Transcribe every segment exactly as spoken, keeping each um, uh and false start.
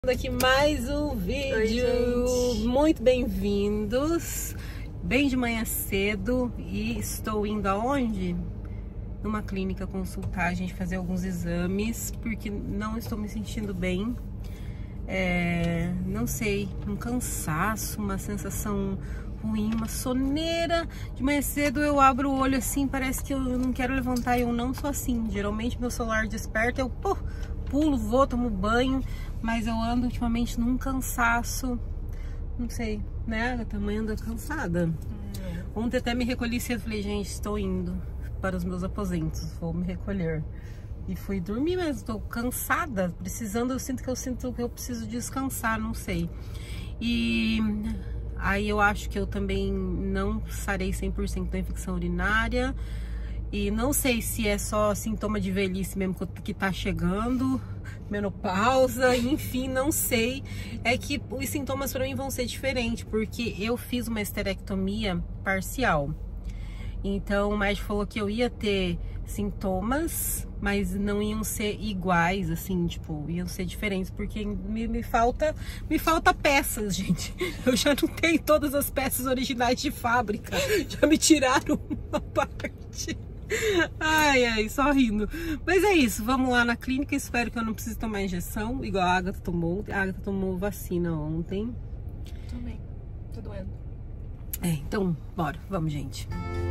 Aqui mais um vídeo. Oi, muito bem-vindos, bem de manhã cedo, e estou indo aonde? Numa clínica consultar, a gente fazer alguns exames, porque não estou me sentindo bem. É, não sei, um cansaço, uma sensação ruim, uma soneira. De manhã cedo eu abro o olho assim, parece que eu não quero levantar. Eu não sou assim, geralmente meu celular desperta, eu pô, pulo, vou, tomo banho. Mas eu ando ultimamente num cansaço, não sei, né? A tamanho anda cansada. Hum. Ontem até me recolhi cedo, falei, gente, estou indo para os meus aposentos, vou me recolher. E fui dormir mesmo, estou cansada, precisando, eu sinto que eu sinto que eu preciso descansar, não sei. E aí eu acho que eu também não sarei cem por cento da infecção urinária. E não sei se é só sintoma de velhice mesmo que tá chegando, menopausa, enfim, não sei. É que os sintomas para mim vão ser diferentes, porque eu fiz uma esterectomia parcial. Então o médico falou que eu ia ter sintomas, mas não iam ser iguais, assim, tipo, iam ser diferentes, porque me, me falta me falta peças, gente. Eu já não tenho todas as peças originais de fábrica, já me tiraram uma parte. Ai, ai, só rindo. Mas é isso, vamos lá na clínica. Espero que eu não precise tomar injeção, igual a Agatha tomou. A Agatha tomou vacina ontem. Tomei, tá doendo. É, então, bora, vamos, gente.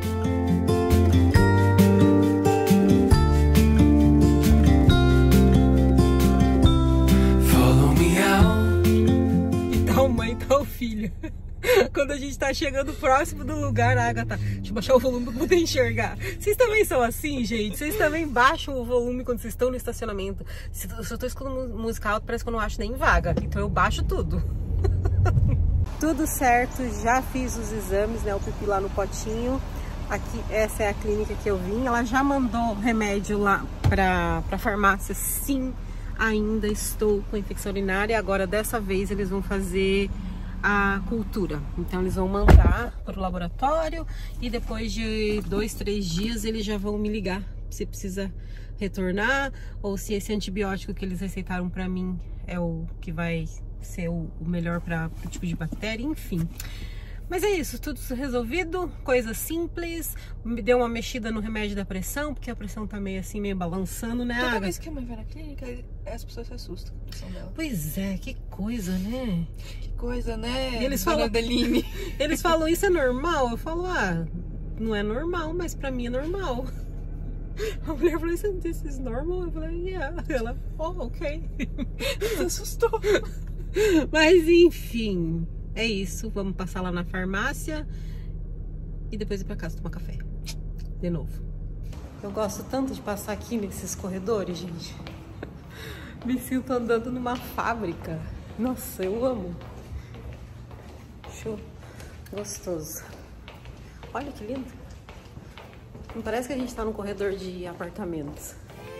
Follow me out. E tal mãe, tal filha. Quando a gente tá chegando próximo do lugar, a Agatha, deixa eu baixar o volume pra poder enxergar. Vocês também são assim, gente? Vocês também baixam o volume quando vocês estão no estacionamento? Se eu tô escutando música alta, parece que eu não acho nem vaga. Então eu baixo tudo. Tudo certo, já fiz os exames, né? O pipi lá no potinho. Aqui, essa é a clínica que eu vim. Ela já mandou remédio lá pra, pra farmácia. Sim, ainda estou com infecção urinária. Agora, dessa vez, eles vão fazer a cultura. Então eles vão mandar para o laboratório e depois de dois, três dias eles já vão me ligar se precisa retornar ou se esse antibiótico que eles receitaram para mim é o que vai ser o melhor para o tipo de bactéria, enfim. Mas é isso, tudo resolvido, coisa simples. Me deu uma mexida no remédio da pressão, porque a pressão tá meio assim, meio balançando, né? Toda vez que a mãe vai na clínica, as pessoas se assustam com a pressão dela. Pois é, que coisa, né? Que coisa, né? E eles falam, Adeline. Eles falam, isso é normal? Eu falo, ah, não é normal, mas pra mim é normal. A mulher falou, this is normal? Eu falei, yeah. Ela, oh, ok. Se assustou. Mas enfim, é isso. Vamos passar lá na farmácia e depois ir pra casa tomar café. De novo. Eu gosto tanto de passar aqui nesses corredores, gente. Me sinto andando numa fábrica. Nossa, eu amo. Show. Gostoso. Olha que lindo. Não parece que a gente tá num corredor de apartamentos.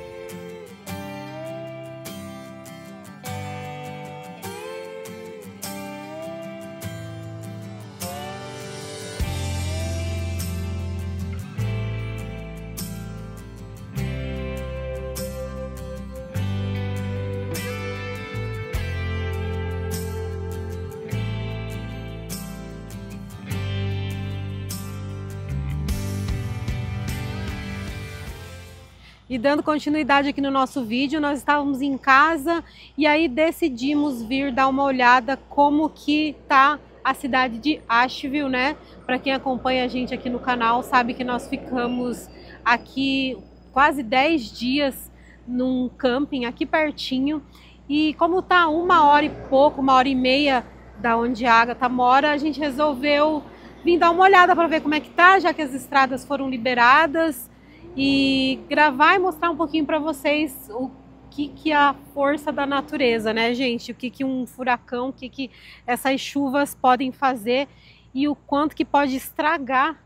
E dando continuidade aqui no nosso vídeo, nós estávamos em casa e aí decidimos vir dar uma olhada como que tá a cidade de Asheville, né? Para quem acompanha a gente aqui no canal, sabe que nós ficamos aqui quase dez dias num camping aqui pertinho. E como tá uma hora e pouco, uma hora e meia da onde a Agatha mora, a gente resolveu vir dar uma olhada para ver como é que tá, já que as estradas foram liberadas. E gravar e mostrar um pouquinho para vocês o que que é a força da natureza, né, gente? O que que um furacão, o que que essas chuvas podem fazer e o quanto que pode estragar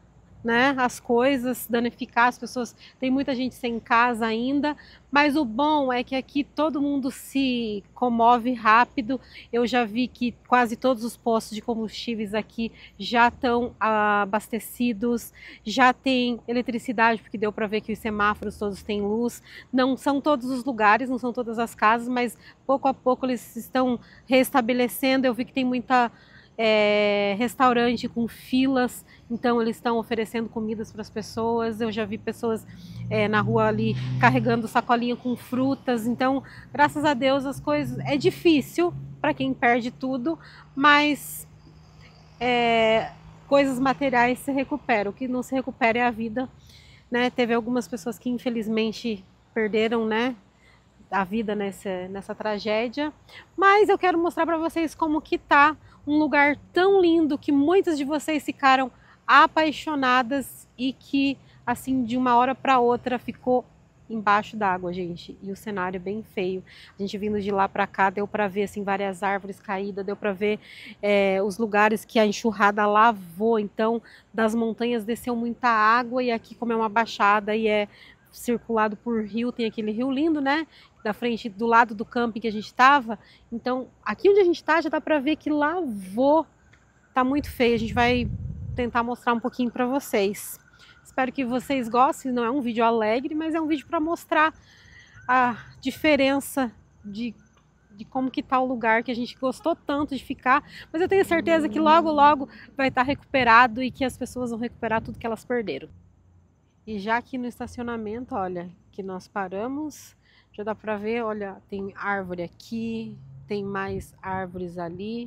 né, as coisas, danificar as pessoas. Tem muita gente sem casa ainda, mas o bom é que aqui todo mundo se comove rápido. Eu já vi que quase todos os postos de combustíveis aqui já estão abastecidos, já tem eletricidade, porque deu para ver que os semáforos todos têm luz. Não são todos os lugares, não são todas as casas, mas pouco a pouco eles estão restabelecendo. Eu vi que tem muita É, restaurante com filas, então eles estão oferecendo comidas para as pessoas. Eu já vi pessoas é, na rua ali carregando sacolinha com frutas. Então, graças a Deus, as coisas é difícil para quem perde tudo, mas é, coisas materiais se recuperam. O que não se recupera é a vida, né? Teve algumas pessoas que infelizmente perderam, né, a vida nessa, nessa tragédia, mas eu quero mostrar para vocês como que tá um lugar tão lindo que muitas de vocês ficaram apaixonadas e que assim de uma hora para outra ficou embaixo d'água, gente. E o cenário é bem feio. A gente vindo de lá para cá deu para ver assim várias árvores caídas, deu para ver é, os lugares que a enxurrada lavou. Então das montanhas desceu muita água e aqui como é uma baixada e é circulado por rio, tem aquele rio lindo, né? Da frente, do lado do camping que a gente estava. Então, aqui onde a gente está, já dá para ver que lavou. Tá muito feio. A gente vai tentar mostrar um pouquinho para vocês. Espero que vocês gostem. Não é um vídeo alegre, mas é um vídeo para mostrar a diferença de, de como que tá o lugar, que a gente gostou tanto de ficar. Mas eu tenho certeza que logo, logo vai estar recuperado e que as pessoas vão recuperar tudo que elas perderam. E já aqui no estacionamento, olha, que nós paramos, já dá para ver, olha, tem árvore aqui, tem mais árvores ali.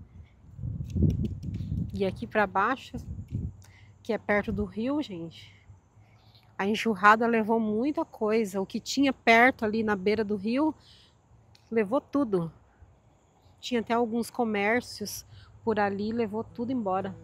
E aqui para baixo, que é perto do rio, gente, a enxurrada levou muita coisa. O que tinha perto ali na beira do rio, levou tudo. Tinha até alguns comércios por ali, levou tudo embora.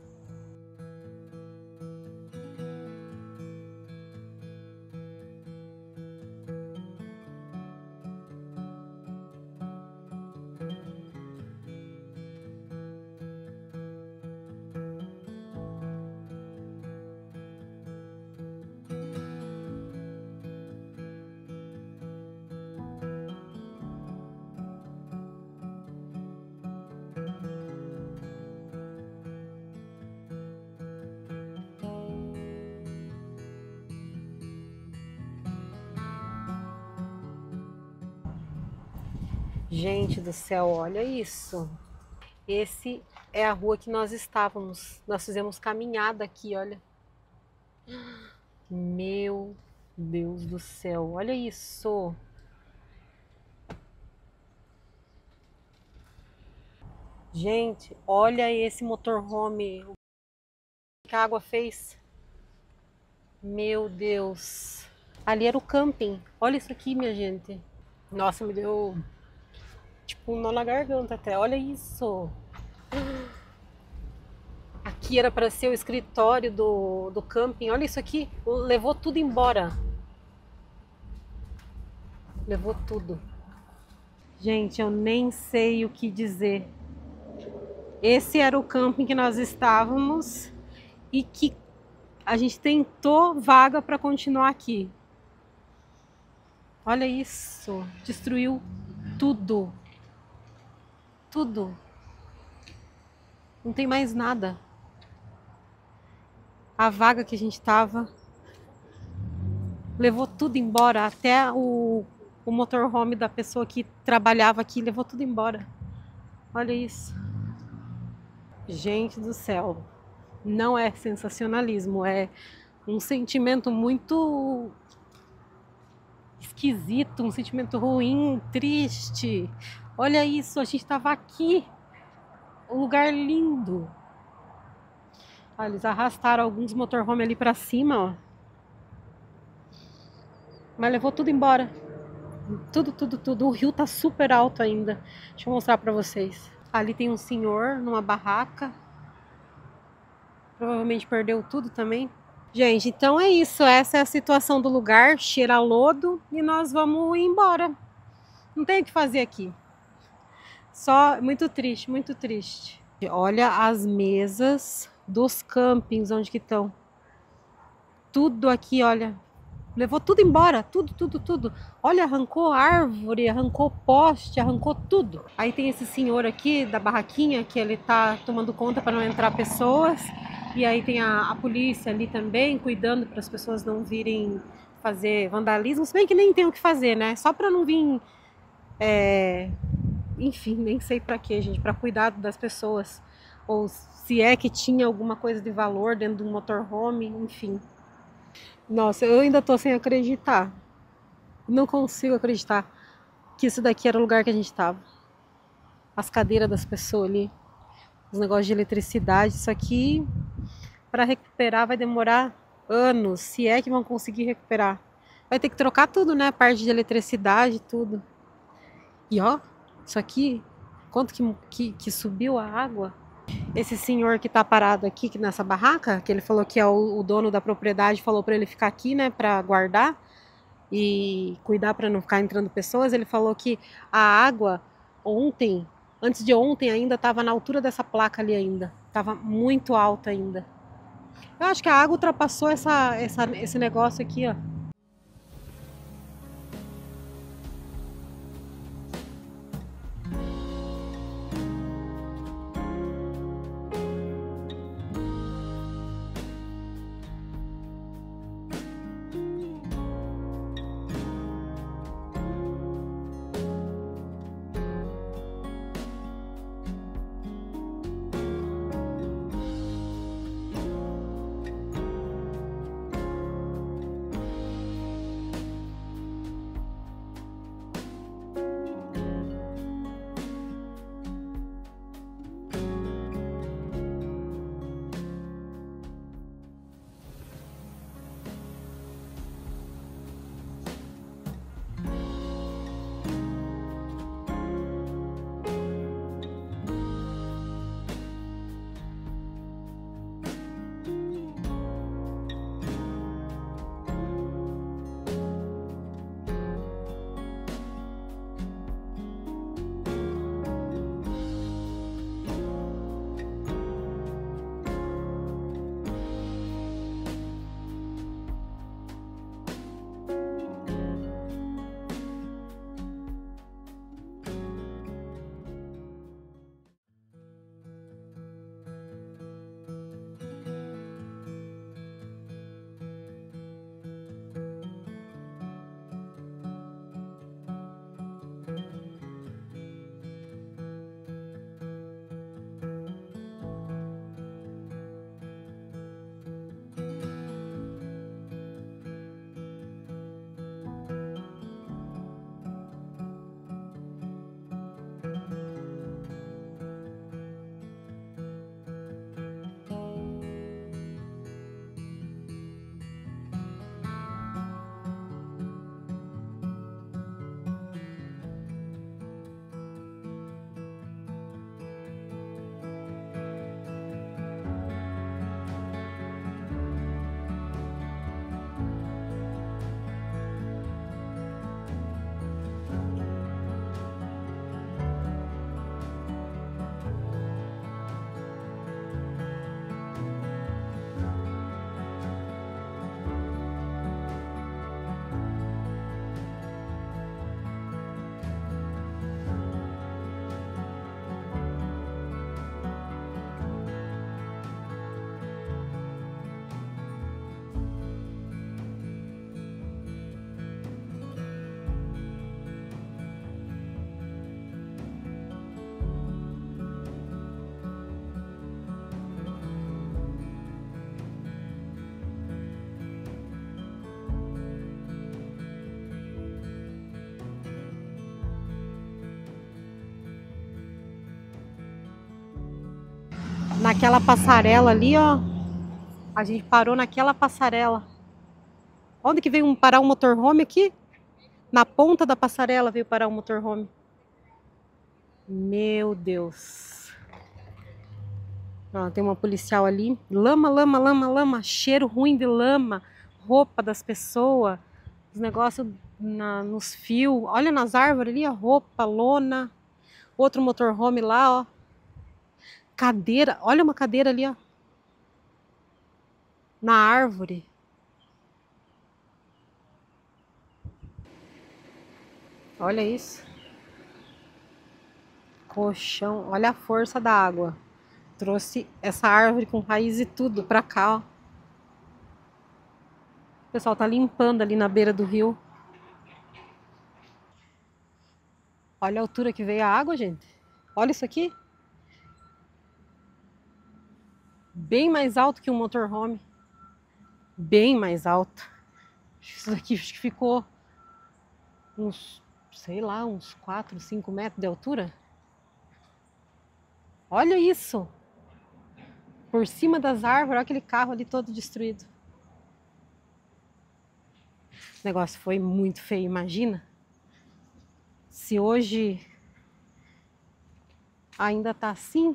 Gente do céu, olha isso. Esse é a rua que nós estávamos. Nós fizemos caminhada aqui, olha. Meu Deus do céu, olha isso. Gente, olha esse motorhome. O que a água fez? Meu Deus. Ali era o camping. Olha isso aqui, minha gente. Nossa, me deu tipo um nó na garganta até. Olha isso. Aqui era para ser o escritório do, do camping. Olha isso aqui. Levou tudo embora. Levou tudo. Gente, eu nem sei o que dizer. Esse era o camping que nós estávamos e que a gente tentou vaga para continuar aqui. Olha isso. Destruiu tudo. Tudo. Não tem mais nada. A vaga que a gente tava levou tudo embora. Até o, o motorhome da pessoa que trabalhava aqui levou tudo embora. Olha isso. Gente do céu. Não é sensacionalismo. É um sentimento muito esquisito. Um sentimento ruim, triste. Olha isso, a gente estava aqui, um lugar lindo. Olha, eles arrastaram alguns motorhome ali para cima, ó. Mas levou tudo embora. Tudo, tudo, tudo. O rio tá super alto ainda. Deixa eu mostrar para vocês. Ali tem um senhor numa barraca. Provavelmente perdeu tudo também. Gente, então é isso. Essa é a situação do lugar. Cheira a lodo e nós vamos ir embora. Não tem o que fazer aqui. Só muito triste, muito triste. Olha as mesas dos campings onde que estão. tudo aqui, olha. Levou tudo embora, tudo, tudo, tudo. Olha, arrancou árvore, arrancou poste, arrancou tudo. Aí tem esse senhor aqui da barraquinha que ele tá tomando conta para não entrar pessoas. E aí tem a, a polícia ali também, cuidando para as pessoas não virem fazer vandalismo. Se bem que nem tem o que fazer, né? Só para não vir... É... Enfim, nem sei para quê, gente. Para cuidar das pessoas. Ou se é que tinha alguma coisa de valor dentro de um motorhome, enfim. Nossa, eu ainda tô sem acreditar. Não consigo acreditar que isso daqui era o lugar que a gente tava. As cadeiras das pessoas ali, os negócios de eletricidade. Isso aqui, para recuperar, vai demorar anos. Se é que vão conseguir recuperar. Vai ter que trocar tudo, né? A parte de eletricidade, tudo. E ó, isso aqui, quanto que, que, que subiu a água? Esse senhor que tá parado aqui nessa barraca, que ele falou que é o, o dono da propriedade, falou para ele ficar aqui, né, para guardar e cuidar para não ficar entrando pessoas. Ele falou que a água ontem, antes de ontem ainda, estava na altura dessa placa ali ainda, estava muito alta ainda. Eu acho que a água ultrapassou essa, essa, esse negócio aqui, ó. Naquela passarela ali, ó. A gente parou naquela passarela. Onde que veio parar um motorhome aqui? Na ponta da passarela veio parar um motorhome. Meu Deus. Ó, tem uma policial ali. Lama, lama, lama, lama. Cheiro ruim de lama. Roupa das pessoas. Os negócios na, nos fios. Olha nas árvores ali, a roupa, lona. Outro motorhome lá, ó. Cadeira. Olha uma cadeira ali, ó. Na árvore. Olha isso. Colchão, olha a força da água. Trouxe essa árvore com raiz e tudo pra cá, ó. O pessoal tá limpando ali na beira do rio. Olha a altura que veio a água, gente. Olha isso aqui. Bem mais alto que um motorhome. Bem mais alto. Isso daqui acho que ficou uns, sei lá, uns quatro, cinco metros de altura. Olha isso. Por cima das árvores, olha aquele carro ali todo destruído. O negócio foi muito feio, imagina. Se hoje ainda tá assim.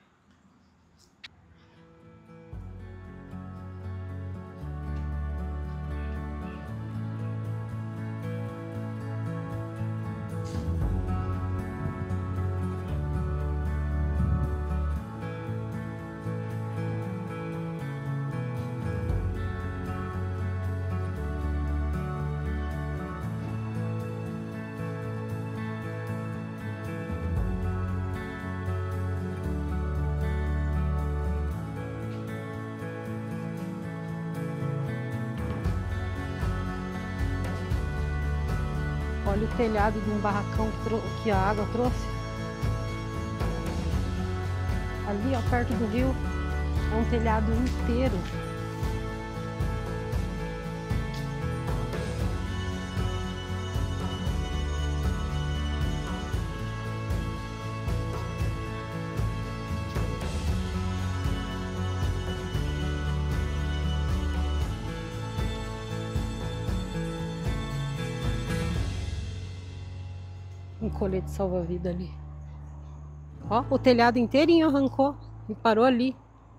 Olha o telhado de um barracão que, que a água trouxe. Ali, ó, perto do rio, é um telhado inteiro. Um colete salva-vida ali. Ó, o telhado inteirinho arrancou e parou ali.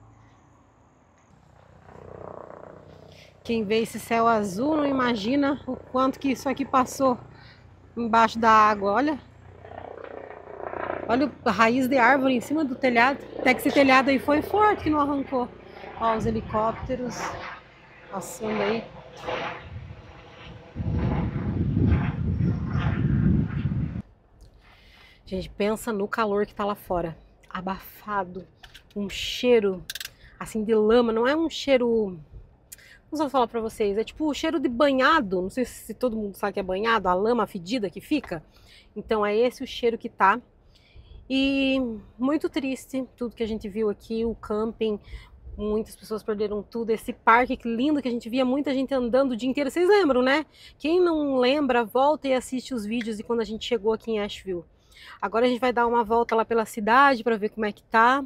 Quem vê esse céu azul não imagina o quanto que isso aqui passou embaixo da água, olha. Olha a raiz de árvore em cima do telhado. Até que esse telhado aí foi forte que não arrancou. Ó, os helicópteros passando aí. Gente, pensa no calor que tá lá fora. Abafado. Um cheiro, assim, de lama. Não é um cheiro... Não sei falar pra vocês. É tipo o cheiro de banhado. Não sei se todo mundo sabe que é banhado. A lama fedida que fica. Então é esse o cheiro que tá. E muito triste tudo que a gente viu aqui. O camping. Muitas pessoas perderam tudo. Esse parque que lindo que a gente via muita gente andando o dia inteiro. Vocês lembram, né? Quem não lembra, volta e assiste os vídeos de quando a gente chegou aqui em Asheville. Agora a gente vai dar uma volta lá pela cidade para ver como é que tá.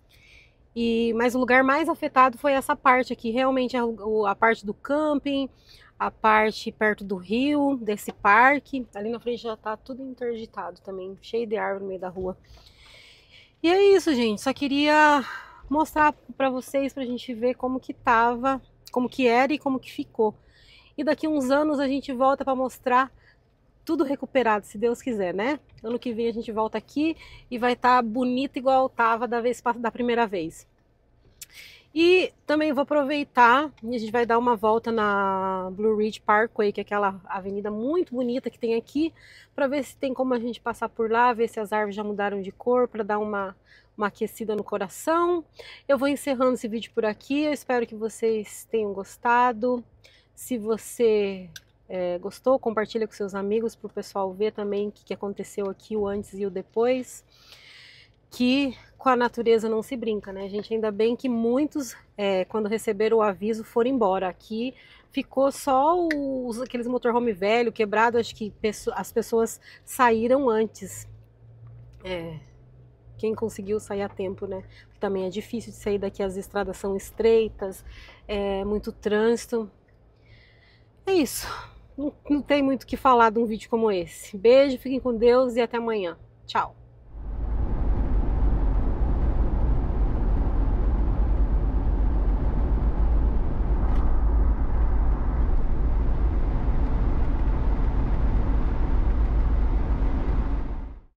E, mas o lugar mais afetado foi essa parte aqui. Realmente a, a parte do camping, a parte perto do rio, desse parque. Ali na frente já tá tudo interditado também, cheio de árvore no meio da rua. E é isso, gente. Só queria mostrar para vocês, pra gente ver como que tava, como que era e como que ficou. E daqui uns anos a gente volta para mostrar tudo recuperado, se Deus quiser, né? Ano que vem a gente volta aqui e vai estar tá bonito igual estava da vez da primeira vez. E também vou aproveitar e a gente vai dar uma volta na Blue Ridge Parkway, que é aquela avenida muito bonita que tem aqui, para ver se tem como a gente passar por lá, ver se as árvores já mudaram de cor, para dar uma, uma aquecida no coração. Eu vou encerrando esse vídeo por aqui, eu espero que vocês tenham gostado. Se você É, gostou, compartilha com seus amigos para o pessoal ver também o que, que aconteceu aqui, o antes e o depois. Que com a natureza não se brinca, né, gente? Ainda bem que muitos, é, quando receberam o aviso, foram embora. Aqui ficou só os, aqueles motorhome velho, quebrado. Acho que as pessoas saíram antes. É, quem conseguiu sair a tempo, né? Também é difícil de sair daqui, as estradas são estreitas, é muito trânsito. É isso. Não, não tem muito o que falar de um vídeo como esse. Beijo, fiquem com Deus e até amanhã. Tchau.